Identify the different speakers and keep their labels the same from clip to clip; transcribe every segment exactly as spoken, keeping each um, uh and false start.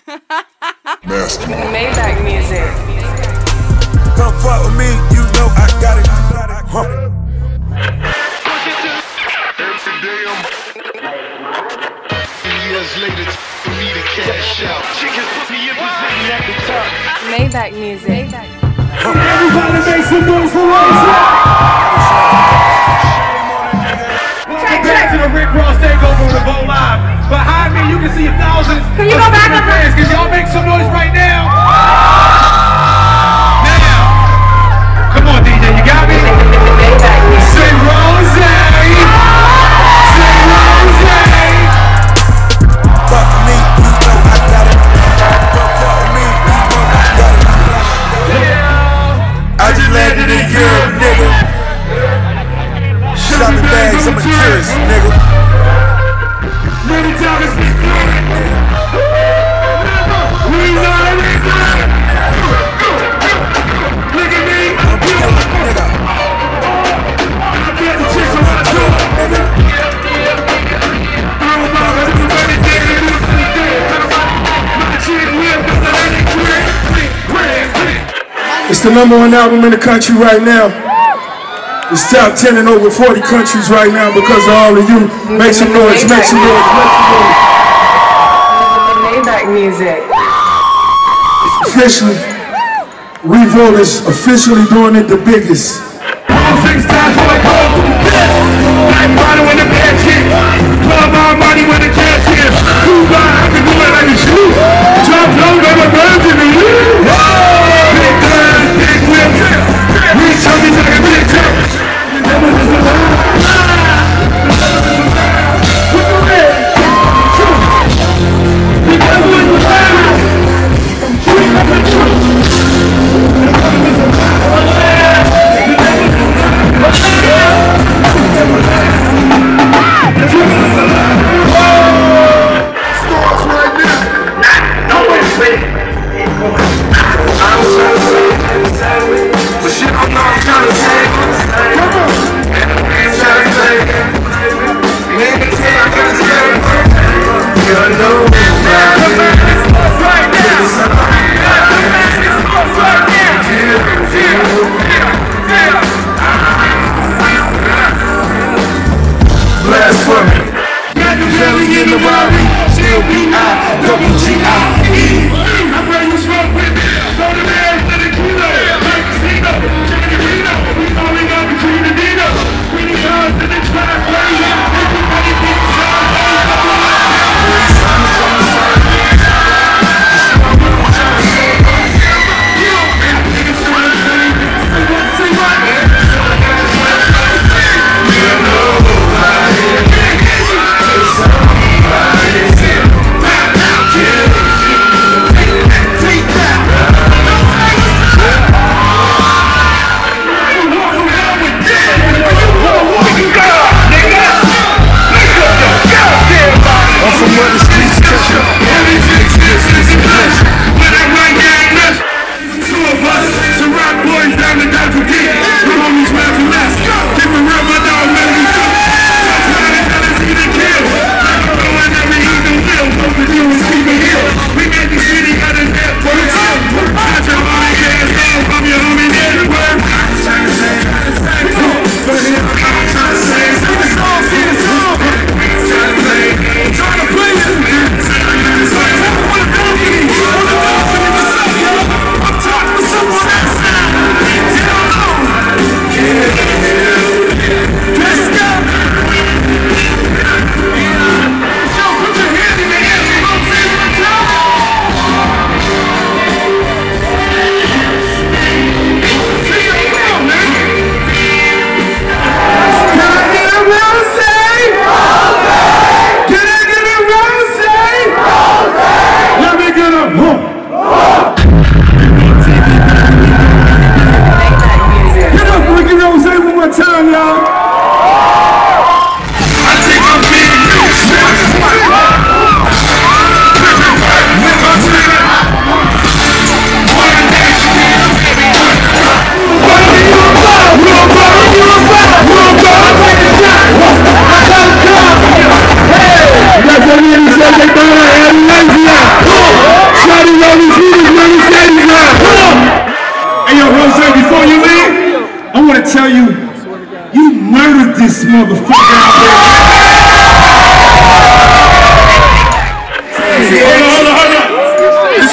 Speaker 1: Maybach music.
Speaker 2: Come fuck with me, you know I got it. Huh.
Speaker 3: Years later, for me to cash out. Chickens put me in position at the top.
Speaker 1: Maybach music.
Speaker 2: Huh.
Speaker 4: Everybody make some noise for Razor. Check, check to the Rick Ross takeover with Evoke Live. Behind me, you can see thousands
Speaker 1: Can you
Speaker 4: of
Speaker 1: go back
Speaker 4: Stephen
Speaker 1: up?
Speaker 4: fans. Can y'all make some noise right now? Now, come on, D J, you got me?
Speaker 1: Maybach music.
Speaker 4: Say Rose, say Rose.
Speaker 2: Fuck with me, you know I got it. Come fuck with me, you know I got it. I just landed in Europe, nigga. Shopping bags, I'm a tourist, nigga.
Speaker 4: Many times we know it. Look at me.
Speaker 2: I'm a killer, nigga.
Speaker 4: I get the chicks on my tour. I'm about to do anything. My chick whip, it's the number one album in the country right now. It's top ten in over forty countries right now because of all of you. Make some noise, make some noise, make some noise.
Speaker 1: Maybach music.
Speaker 4: Officially, Revolt is officially doing it the biggest. Six times for the gold. Black bottle with the bad chick. Club all money with the cash here. Who got I can do it like a shoe. Drop low, never burn to me. Big gun, big whip. Reach on me like a big tip. Never was a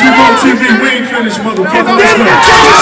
Speaker 4: Revolt T V, we ain't finished, motherfucker. Let's go.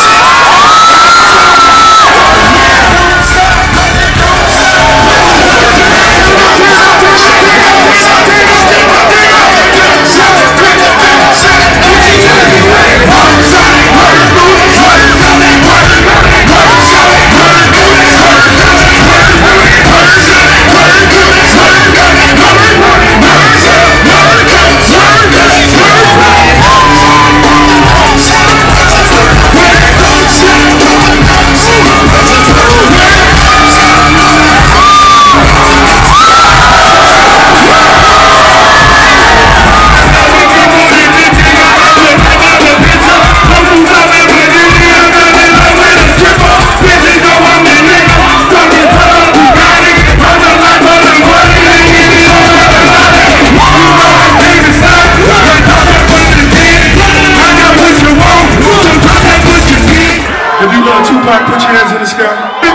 Speaker 4: Tupac, put your hands in the sky.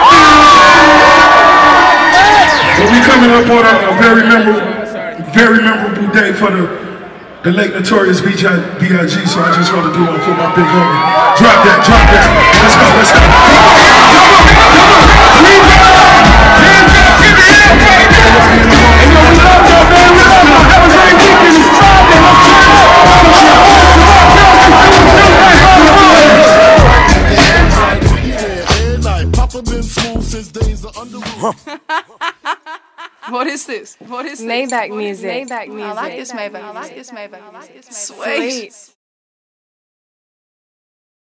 Speaker 4: Well, we coming up on a, a very memorable, very memorable day for the, the late notorious B I G, so I just want to do one for my big homie. Drop that, drop that. Let's go, let's go.
Speaker 5: What is this? What is this?
Speaker 1: Maybach music.
Speaker 5: Maybach music. I like this Maybach. I like this Maybach. Sweet. Sweet.